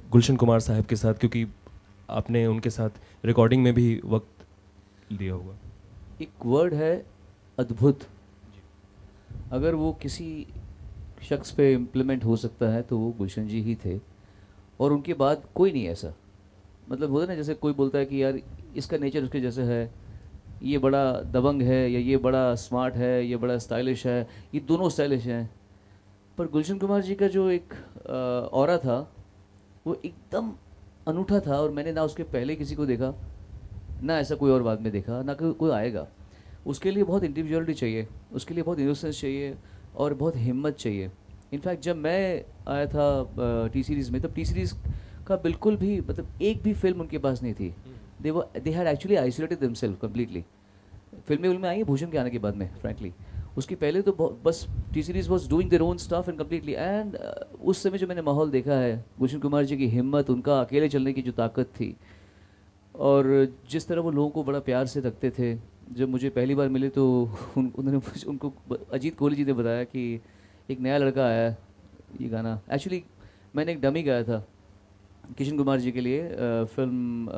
गुलशन कुमार साहब के साथ, क्योंकि आपने उनके साथ रिकॉर्डिंग में भी वक्त लिया होगा। एक वर्ड है अद्भुत। अगर वो किसी शख्स पे इम्प्लीमेंट हो सकता है तो वो गुलशन जी ही थे, और उनके बाद कोई नहीं ऐसा। मतलब होता है ना, जैसे कोई बोलता है कि यार इसका नेचर उसके जैसे है, ये बड़ा दबंग है, या ये बड़ा स्मार्ट है, ये बड़ा स्टाइलिश है, ये दोनों स्टाइलिश हैं। पर गुलशन कुमार जी का जो एक ऑरा था वो एकदम अनूठा था, और मैंने ना उसके पहले किसी को देखा, ना ऐसा कोई और बाद में देखा, ना कोई आएगा। उसके लिए बहुत इंडिविजुअलिटी चाहिए, उसके लिए बहुत इनोसेंस चाहिए, और बहुत हिम्मत चाहिए। इनफैक्ट जब मैं आया था टी सीरीज़ में, तब टी सीरीज़ का बिल्कुल भी मतलब एक भी फिल्म उनके पास नहीं थी। They had actually isolated themselves completely. फिल्में में आई है भूषण के आने के बाद में, फ्रैंकली। उसके पहले तो बस T series was doing their own stuff and completely. And उस समय जो मैंने माहौल देखा है, गुलशन कुमार जी की हिम्मत, उनका अकेले चलने की जो ताकत थी, और जिस तरह वो लोगों को बड़ा प्यार से रखते थे। जब मुझे पहली बार मिले तो उन्होंने उनको अजीत कोहली जी ने बताया कि एक नया लड़का आया है, ये गाना एक्चुअली मैंने एक डमी गाया था किशन कुमार जी के लिए फिल्म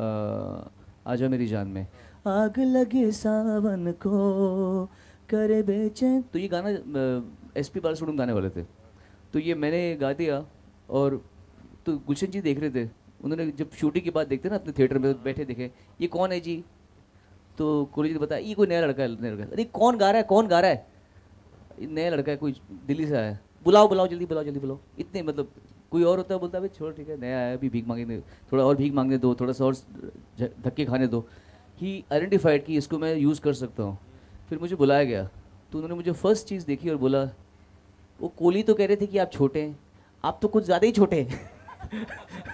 आजा मेरी जान में। आग लगे सावन को करे बेचैन, तो ये गाना एसपी बालासुब्रमण्यम गाने वाले थे। तो ये मैंने गा दिया, और तो गुलशन जी देख रहे थे। उन्होंने जब शूटिंग के बाद देखते ना अपने थिएटर में बैठे, देखे ये कौन है जी, तो कोहली जी ने बताया ये कोई नया लड़का है, नया लड़का है। अरे कौन गा रहा है, कौन गा रहा है, ये नया लड़का है, कोई दिल्ली से आया है, बुलाओ बुलाओ जल्दी, बुलाओ जल्दी बुलाओ। इतने मतलब कोई और होता है बोलता है भाई छोड़ ठीक है, नया आया, अभी भीख मांगने, थोड़ा और भीख मांगने दो, थोड़ा सा और धक्के खाने दो। ही आइडेंटिफाइड कि इसको मैं यूज़ कर सकता हूँ। फिर मुझे बुलाया गया, तो उन्होंने मुझे फर्स्ट चीज़ देखी और बोला, वो कोहली तो कह रहे थे कि आप छोटे हैं, आप तो कुछ ज़्यादा ही छोटे हैं।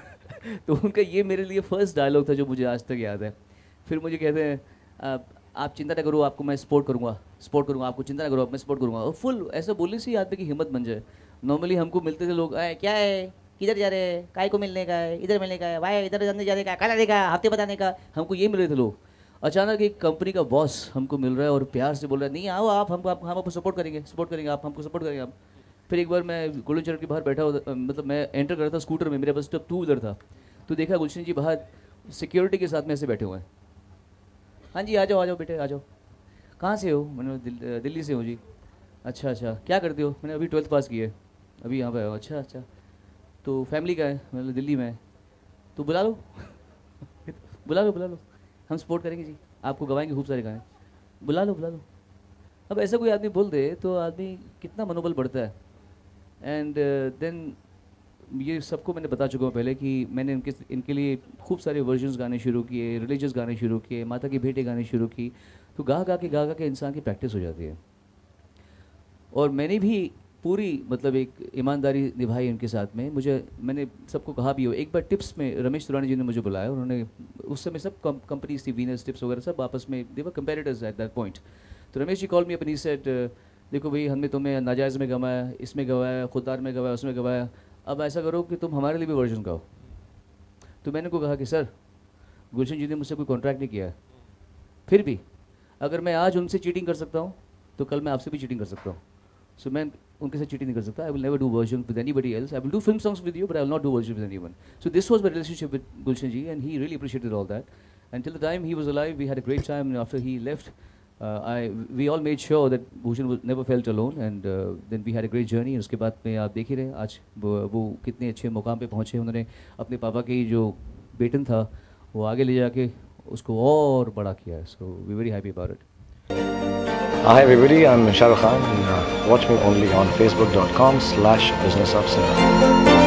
तो उनका ये मेरे लिए फर्स्ट डायलॉग था जो मुझे आज तक याद है। फिर मुझे कहते हैं आप चिंता ना करो, आपको मैं सपोर्ट करूँगा, आपको चिंता ना करो, मैं सपोर्ट करूँगा। और फुल ऐसा बोलने से ही आदमी की हिम्मत बन जाए। नॉर्मली हमको मिलते थे लोग, क्या है, किधर जा रहे हैं, काय को मिलने का है, इधर मिलने का है, भाई इधर जाने जाने का, कल आने का, हफ्ते बताने का, हमको ये मिल रहे थे लोग। अचानक एक कंपनी का बॉस हमको मिल रहा है और प्यार से बोल रहा है, नहीं आओ आप, हम आपको सपोर्ट करेंगे, आप हमको सपोर्ट करेंगे आप। फिर एक बार मैं गोल्डन चरण के बाहर बैठा हुआ, मतलब मैं एंटर कर रहा था स्कूटर में, मेरे पास तब 2 व्हीलर था, तो देखा गुलशन जी बाहर सिक्योरिटी के साथ में ऐसे बैठे हुए हैं। हाँ जी आ जाओ बेटे आ जाओ। कहाँ से हो? मैंने दिल्ली से हूँ जी। अच्छा क्या करते हो? मैंने अभी 12th पास की है, अभी यहाँ पे आया हूँ। अच्छा तो फैमिली का है? मतलब दिल्ली में है, तो बुला लो बुला लो, हम सपोर्ट करेंगे जी, आपको गवाएंगे खूब सारे गाने, बुला लो। अब ऐसा कोई आदमी बोल दे तो आदमी कितना मनोबल बढ़ता है। एंड देन ये सबको मैंने बता चुका हूँ पहले कि मैंने इनके लिए खूब सारे वर्जन्स गाने शुरू किए, रिलीजियस गाने शुरू किए, माता की भेंटें गाने शुरू की। तो गा के इंसान की प्रैक्टिस हो जाती है। और मैंने भी पूरी मतलब एक ईमानदारी निभाई उनके साथ में। मैंने सबको कहा भी हो। एक बार टिप्स में रमेश तुरानी जी ने मुझे बुलाया, उन्होंने उस समय सब कंपनीज थी, वीनस टिप्स वगैरह सब आपस में they were comparators at that point. तो Ramesh ji call me up and he said, देखो भाई हमने तुम्हें नाजायज़ में गवाया, इसमें गवाया, खुददार में गवाया, उसमें गवाया, अब ऐसा करो कि तुम हमारे लिए भी वर्जन गाओ। तो मैंने को कहा कि सर गुलशन जी ने मुझसे कोई कॉन्ट्रैक्ट नहीं किया है, फिर भी अगर मैं आज उनसे चीटिंग कर सकता हूँ तो कल मैं आपसे भी चीटिंग कर सकता हूँ। सो मैं उनके साथ चीटिंग नहीं कर सकता। I will never do version with anybody else. I will do film songs with you but I will not do version with anyone. So this was my relationship with Gulshan ji and he really appreciated all that. Until the time he was alive, we had a great time. And after he left, we all made sure that Bhushan never felt alone, and then we had a great journey. उसके बाद में आप देख ही रहे आज वो कितने अच्छे मुकाम पे पहुँचे। उन्होंने अपने पापा के जो बेटन था वो आगे ले जाके उसको और बड़ा किया है। So we're very happy about it. Hi everybody, I'm Shah Rukh Khan. Watch me only on facebook.com/businessofcinema.